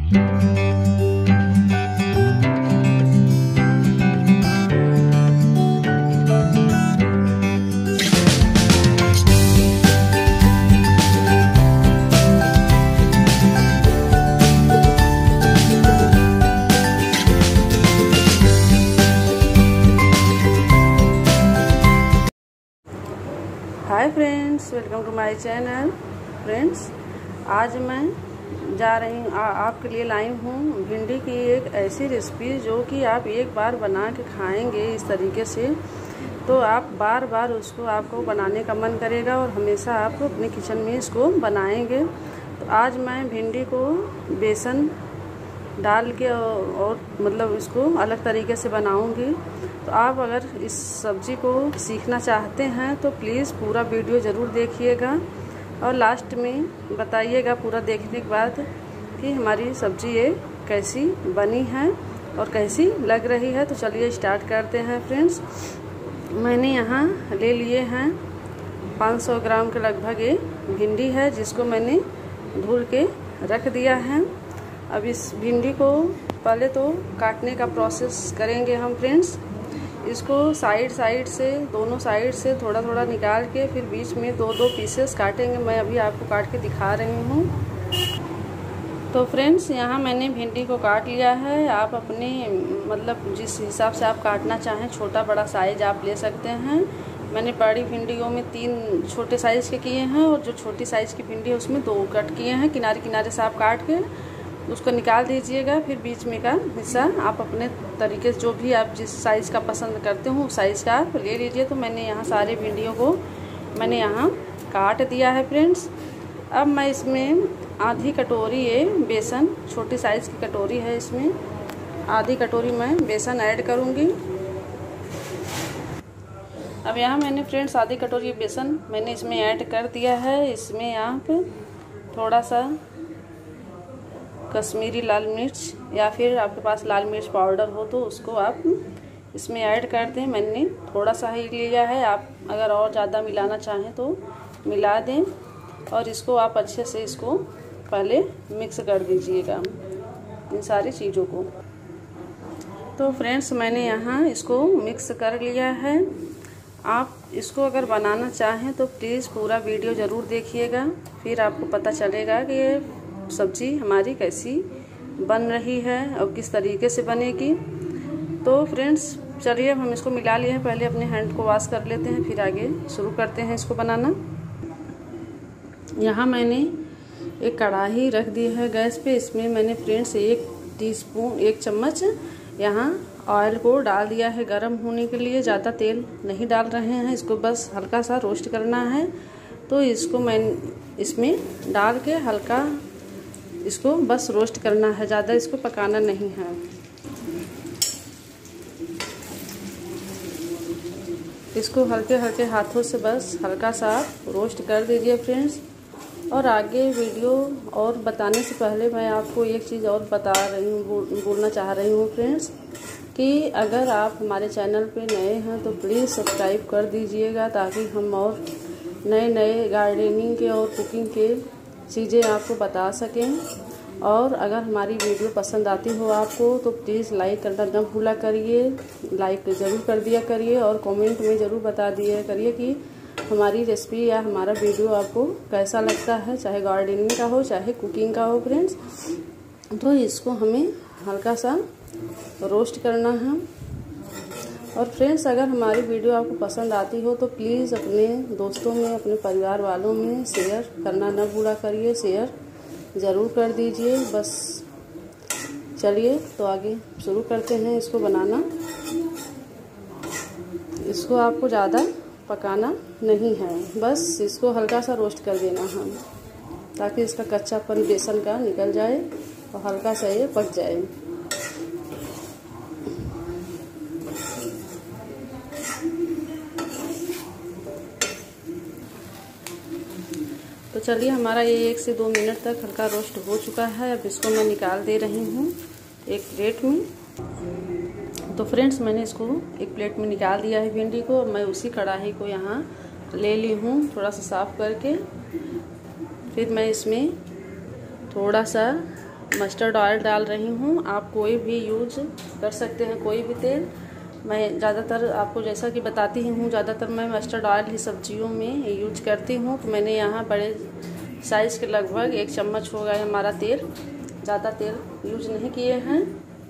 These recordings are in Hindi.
Hi friends, welcome to my channel. Friends, आज मैं जा रही हूँ आपके लिए लाई हूँ भिंडी की एक ऐसी रेसिपी जो कि आप एक बार बना के खाएंगे इस तरीके से तो आप बार बार उसको आपको बनाने का मन करेगा और हमेशा आप अपने किचन में इसको बनाएंगे। तो आज मैं भिंडी को बेसन डाल के और मतलब इसको अलग तरीके से बनाऊंगी। तो आप अगर इस सब्ज़ी को सीखना चाहते हैं तो प्लीज़ पूरा वीडियो ज़रूर देखिएगा और लास्ट में बताइएगा पूरा देखने के बाद कि हमारी सब्ज़ी ये कैसी बनी है और कैसी लग रही है। तो चलिए स्टार्ट करते हैं। फ्रेंड्स, मैंने यहाँ ले लिए हैं 500 ग्राम के लगभग ये भिंडी है जिसको मैंने धुल के रख दिया है। अब इस भिंडी को पहले तो काटने का प्रोसेस करेंगे हम। फ्रेंड्स, इसको साइड से दोनों साइड से थोड़ा थोड़ा निकाल के फिर बीच में दो पीसेस काटेंगे। मैं अभी आपको काट के दिखा रही हूँ। तो फ्रेंड्स, यहाँ मैंने भिंडी को काट लिया है। आप अपने मतलब जिस हिसाब से आप काटना चाहें छोटा बड़ा साइज आप ले सकते हैं। मैंने बड़ी भिंडियों में 3 छोटे साइज़ के किए हैं और जो छोटी साइज़ की भिंडी है उसमें 2 कट किए हैं। किनारे किनारे से आप काट के उसको निकाल दीजिएगा। फिर बीच में का हिस्सा आप अपने तरीके से जो भी आप जिस साइज़ का पसंद करते हो उस साइज़ का आप ले लीजिए। तो मैंने यहाँ सारे भिंडियों को मैंने यहाँ काट दिया है। फ्रेंड्स, अब मैं इसमें आधी कटोरी ये बेसन, छोटी साइज़ की कटोरी है, इसमें आधी कटोरी मैं बेसन ऐड करूँगी। अब यहाँ मैंने फ्रेंड्स आधी कटोरी बेसन मैंने इसमें ऐड कर दिया है। इसमें आप थोड़ा सा कश्मीरी लाल मिर्च या फिर आपके पास लाल मिर्च पाउडर हो तो उसको आप इसमें ऐड कर दें। मैंने थोड़ा सा ही लिया है, आप अगर और ज़्यादा मिलाना चाहें तो मिला दें। और इसको आप अच्छे से इसको पहले मिक्स कर दीजिएगा इन सारी चीज़ों को। तो फ्रेंड्स, मैंने यहाँ इसको मिक्स कर लिया है। आप इसको अगर बनाना चाहें तो प्लीज़ पूरा वीडियो ज़रूर देखिएगा, फिर आपको पता चलेगा कि ये सब्ज़ी हमारी कैसी बन रही है और किस तरीके से बनेगी। तो फ्रेंड्स, चलिए अब हम इसको मिला लिए हैं। पहले अपने हैंड को वॉश कर लेते हैं, फिर आगे शुरू करते हैं इसको बनाना। यहाँ मैंने एक कढ़ाई रख दी है गैस पे। इसमें मैंने फ्रेंड्स 1 चम्मच यहाँ ऑयल को डाल दिया है गरम होने के लिए। ज़्यादा तेल नहीं डाल रहे हैं, इसको बस हल्का सा रोस्ट करना है। तो इसको मैं इसमें डाल के हल्का इसको बस रोस्ट करना है, ज़्यादा इसको पकाना नहीं है। इसको हल्के हल्के हाथों से बस हल्का सा रोस्ट कर दीजिए फ्रेंड्स। और आगे वीडियो और बताने से पहले मैं आपको एक चीज़ और बता रही हूँ, बोलना चाह रही हूँ फ्रेंड्स, कि अगर आप हमारे चैनल पे नए हैं तो प्लीज़ सब्सक्राइब कर दीजिएगा ताकि हम और नए गार्डनिंग के और कुकिंग के चीज़ें आपको बता सकें। और अगर हमारी वीडियो पसंद आती हो आपको तो प्लीज़ लाइक करना न भूला करिए, लाइक ज़रूर कर दिया करिए और कमेंट में ज़रूर बता दिया करिए कि हमारी रेसिपी या हमारा वीडियो आपको कैसा लगता है, चाहे गार्डनिंग का हो चाहे कुकिंग का हो। फ्रेंड्स, तो इसको हमें हल्का सा रोस्ट करना है। और फ्रेंड्स, अगर हमारी वीडियो आपको पसंद आती हो तो प्लीज़ अपने दोस्तों में, अपने परिवार वालों में शेयर करना न भूला करिए, शेयर ज़रूर कर दीजिए। बस चलिए तो आगे शुरू करते हैं इसको बनाना। इसको आपको ज़्यादा पकाना नहीं है, बस इसको हल्का सा रोस्ट कर देना है ताकि इसका कच्चापन बेसन का निकल जाए और हल्का सा ये पक जाए। तो चलिए, हमारा ये 1 से 2 मिनट तक हल्का रोस्ट हो चुका है। अब इसको मैं निकाल दे रही हूँ एक प्लेट में। तो फ्रेंड्स, मैंने इसको एक प्लेट में निकाल दिया है भिंडी को। मैं उसी कढ़ाई को यहाँ ले ली हूँ थोड़ा सा साफ़ करके। फिर मैं इसमें थोड़ा सा मस्टर्ड ऑयल डाल रही हूँ। आप कोई भी यूज कर सकते हैं, कोई भी तेल। मैं ज़्यादातर आपको जैसा कि बताती हूँ, ज़्यादातर मैं मस्टर्ड ऑयल ही सब्जियों में यूज करती हूँ। तो मैंने यहाँ बड़े साइज़ के लगभग 1 चम्मच होगा हमारा तेल, ज़्यादा तेल यूज नहीं किए हैं।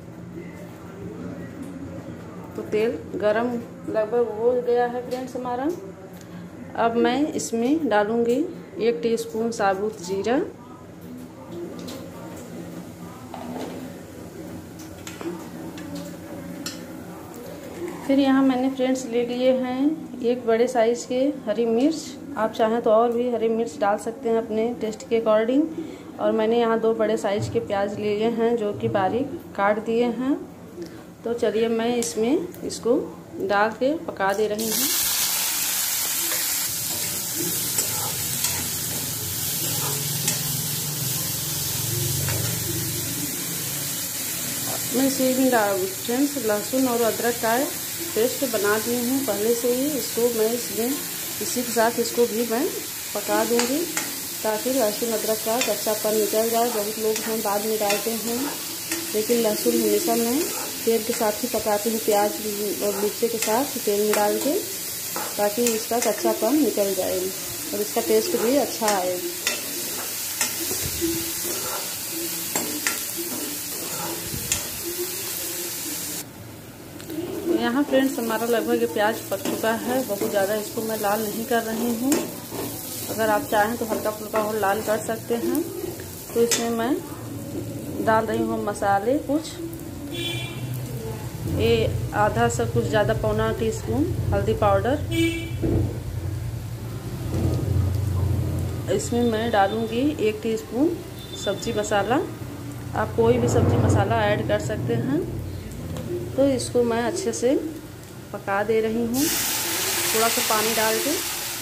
तो तेल गरम लगभग हो गया है फ्रेंड्स हमारा। अब मैं इसमें डालूँगी 1 टीस्पून साबुत जीरा, फिर यहाँ मैंने फ्रेंड्स ले लिए हैं 1 बड़े साइज़ के हरी मिर्च। आप चाहें तो और भी हरी मिर्च डाल सकते हैं अपने टेस्ट के अकॉर्डिंग। और मैंने यहाँ 2 बड़े साइज़ के प्याज लिए हैं जो कि बारीक काट दिए हैं। तो चलिए मैं इसमें इसको डाल के पका दे रही हूँ। मैं इसे भी फ्रेंड्स लहसुन और अदरक का पेस्ट बना दी हूँ पहले से ही। इसको मैं इसमें इसी के साथ इसको भी मैं पका दूँगी ताकि लहसुन अदरक का कच्चापन निकल जाए। बहुत लोग हैं बाद में डालते हैं, लेकिन लहसुन हमेशा मैं तेल के साथ ही पकाती हूँ, प्याज और मिर्ची के साथ तेल में डाल के, ताकि इसका कच्चापन निकल जाए और इसका टेस्ट भी अच्छा आए। यहाँ फ्रेंड्स हमारा लगभग ये प्याज पक चुका है। बहुत ज़्यादा इसको मैं लाल नहीं कर रही हूँ। अगर आप चाहें तो हल्का फुल्का और लाल कर सकते हैं। तो इसमें मैं डाल रही हूँ मसाले कुछ, ये आधा से कुछ ज़्यादा पौना टीस्पून हल्दी पाउडर। इसमें मैं डालूँगी 1 टीस्पून सब्जी मसाला। आप कोई भी सब्जी मसाला ऐड कर सकते हैं। तो इसको मैं अच्छे से पका दे रही हूँ, थोड़ा सा पानी डाल के।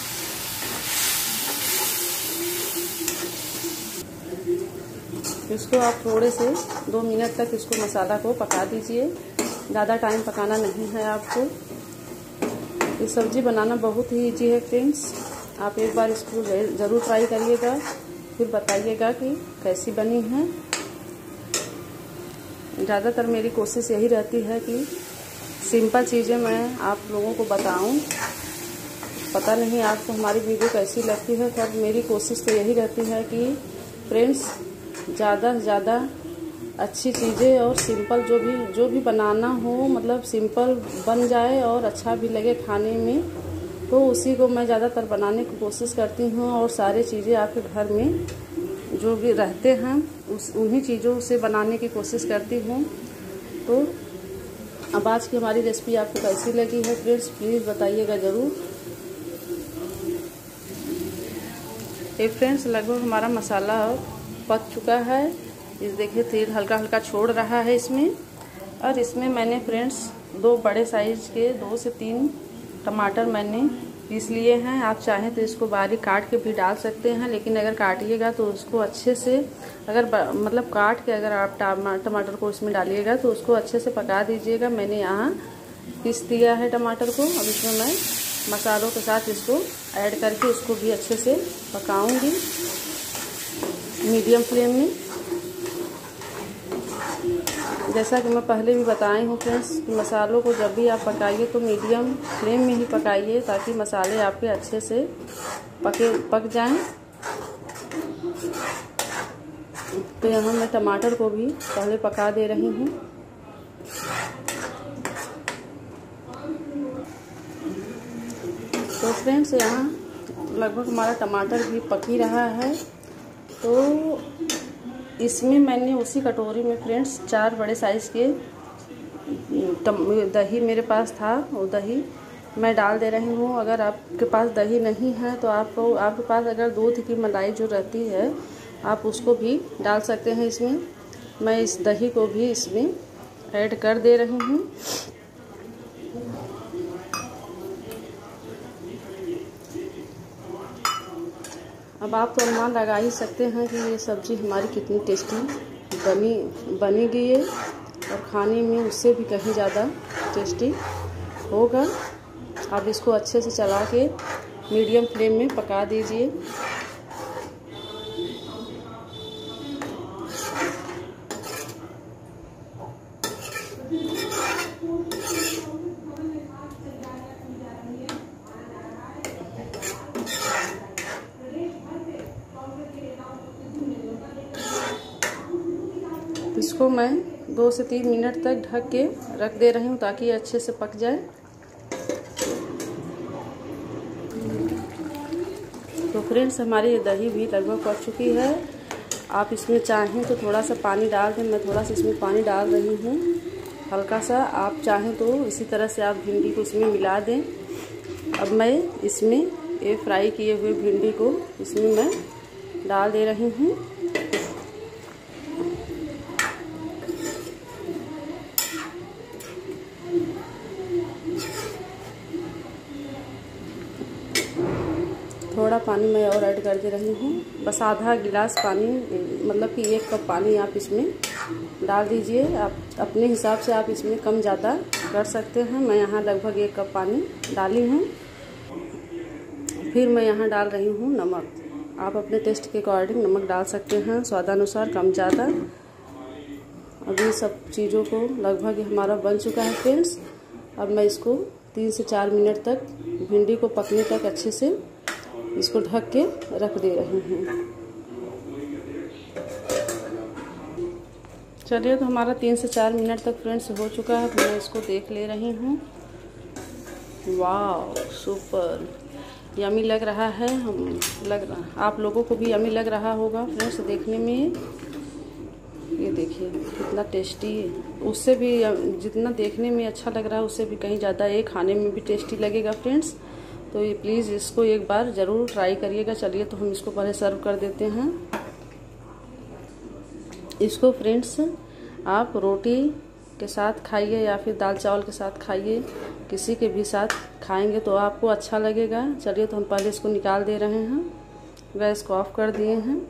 इसको आप थोड़े से 2 मिनट तक इसको मसाला को पका दीजिए। ज़्यादा टाइम पकाना नहीं है आपको। ये सब्ज़ी बनाना बहुत ही ईजी है फ्रेंड्स। आप एक बार इसको ज़रूर ट्राई करिएगा, फिर बताइएगा कि कैसी बनी है। ज़्यादातर मेरी कोशिश यही रहती है कि सिंपल चीज़ें मैं आप लोगों को बताऊं। पता नहीं आपको हमारी वीडियो कैसी लगती है, पर मेरी कोशिश तो यही रहती है कि फ्रेंड्स ज़्यादा से ज़्यादा अच्छी चीज़ें और सिंपल जो भी बनाना हो, मतलब सिंपल बन जाए और अच्छा भी लगे खाने में। तो उसी को मैं ज़्यादातर बनाने की कोशिश करती हूँ। और सारी चीज़ें आपके घर में जो भी रहते हैं उन्हीं चीज़ों से बनाने की कोशिश करती हूँ। तो अब आज की हमारी रेसिपी आपको कैसी लगी है फ्रेंड्स, प्लीज़ बताइएगा ज़रूर। ये फ्रेंड्स लगभग हमारा मसाला पक चुका है। इस देखिए तेल हल्का हल्का छोड़ रहा है इसमें। और इसमें मैंने फ्रेंड्स 2 बड़े साइज़ के 2 से 3 टमाटर मैंने पीस लिए हैं। आप चाहें तो इसको बारीक काट के भी डाल सकते हैं, लेकिन अगर काटिएगा तो उसको अच्छे से, अगर मतलब काट के अगर आप टमाटर को इसमें डालिएगा तो उसको अच्छे से पका दीजिएगा। मैंने यहाँ पीस दिया है टमाटर को। अब इसमें मैं मसालों के साथ इसको ऐड करके इसको भी अच्छे से पकाऊंगी मीडियम फ्लेम में। जैसा कि मैं पहले भी बताई हूँ फ्रेंड्स, मसालों को जब भी आप पकाइए तो मीडियम फ्लेम में ही पकाइए, ताकि मसाले आपके अच्छे से पक जाएं। तो यहाँ मैं टमाटर को भी पहले पका दे रही हूँ। तो फ्रेंड्स यहाँ लगभग हमारा टमाटर भी पक ही रहा है। तो इसमें मैंने उसी कटोरी में फ्रेंड्स 4 बड़े साइज़ के दही मेरे पास था, वो दही मैं डाल दे रही हूँ। अगर आपके पास दही नहीं है तो आपके पास अगर दूध की मलाई जो रहती है आप उसको भी डाल सकते हैं इसमें। मैं इस दही को भी इसमें ऐड कर दे रही हूँ। अब आप तो अनुमान लगा ही सकते हैं कि ये सब्ज़ी हमारी कितनी टेस्टी बनेगी ये, और खाने में उससे भी कहीं ज़्यादा टेस्टी होगा। अब इसको अच्छे से चला के मीडियम फ्लेम में पका दीजिए। इसको मैं 2 से 3 मिनट तक ढक के रख दे रही हूँ ताकि ये अच्छे से पक जाए। तो फ्रेंड्स, हमारी ये दही भी लगभग पक चुकी है। आप इसमें चाहें तो थोड़ा सा पानी डाल दें। मैं थोड़ा सा इसमें पानी डाल रही हूँ, हल्का सा। आप चाहें तो इसी तरह से आप भिंडी को इसमें मिला दें। अब मैं इसमें ये फ्राई किए हुए भिंडी को इसमें मैं डाल दे रही हूँ। थोड़ा पानी मैं और ऐड कर दे रही हूँ, बस आधा गिलास पानी, मतलब कि 1 कप पानी आप इसमें डाल दीजिए। आप अपने हिसाब से आप इसमें कम ज़्यादा कर सकते हैं। मैं यहाँ लगभग 1 कप पानी डाली हूँ। फिर मैं यहाँ डाल रही हूँ नमक। आप अपने टेस्ट के अकॉर्डिंग नमक डाल सकते हैं, स्वादानुसार कम ज़्यादा। अभी सब चीज़ों को लगभग हमारा बन चुका है फ्रेंड्स। अब मैं इसको 3 से 4 मिनट तक भिंडी को पकने तक अच्छे से इसको ढक के रख दे रही हूँ। चलिए, तो हमारा 3 से 4 मिनट तक फ्रेंड्स हो चुका है। मैं इसको देख ले रही हूँ। वाह, सुपर यमी लग रहा है। आप लोगों को भी यमी लग रहा होगा फ्रेंड्स देखने में। ये देखिए कितना टेस्टी है। उससे भी जितना देखने में अच्छा लग रहा है उससे भी कहीं ज़्यादा ये खाने में भी टेस्टी लगेगा फ्रेंड्स। तो ये प्लीज़ इसको एक बार ज़रूर ट्राई करिएगा। चलिए, तो हम इसको पहले सर्व कर देते हैं। इसको फ्रेंड्स आप रोटी के साथ खाइए या फिर दाल चावल के साथ खाइए, किसी के भी साथ खाएंगे तो आपको अच्छा लगेगा। चलिए, तो हम पहले इसको निकाल दे रहे हैं। गैस को ऑफ कर दिए हैं।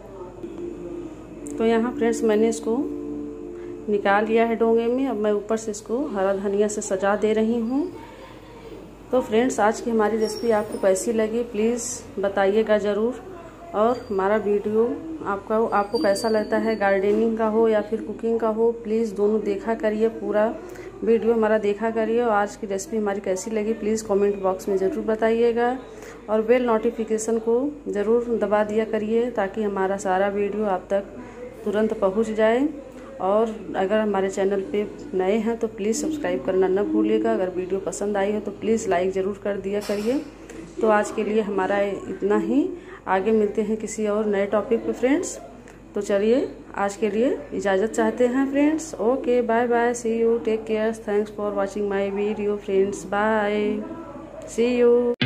तो यहाँ फ्रेंड्स मैंने इसको निकाल लिया है डोंगे में। अब मैं ऊपर से इसको हरा धनिया से सजा दे रही हूँ। तो फ्रेंड्स, आज की हमारी रेसिपी आपको कैसी लगी प्लीज़ बताइएगा ज़रूर। और हमारा वीडियो आपको कैसा लगता है, गार्डनिंग का हो या फिर कुकिंग का हो, प्लीज़ दोनों देखा करिए। पूरा वीडियो हमारा देखा करिए। और आज की रेसिपी हमारी कैसी लगी प्लीज़ कमेंट बॉक्स में ज़रूर बताइएगा। और बेल नोटिफिकेशन को ज़रूर दबा दिया करिए ताकि हमारा सारा वीडियो आप तक तुरंत पहुंच जाए। और अगर हमारे चैनल पे नए हैं तो प्लीज़ सब्सक्राइब करना न भूलिएगा। अगर वीडियो पसंद आई हो तो प्लीज़ लाइक ज़रूर कर दिया करिए। तो आज के लिए हमारा इतना ही। आगे मिलते हैं किसी और नए टॉपिक पे फ्रेंड्स। तो चलिए, आज के लिए इजाज़त चाहते हैं friends. Okay, bye bye, see you, take care, thanks for watching my video friends, bye, see you.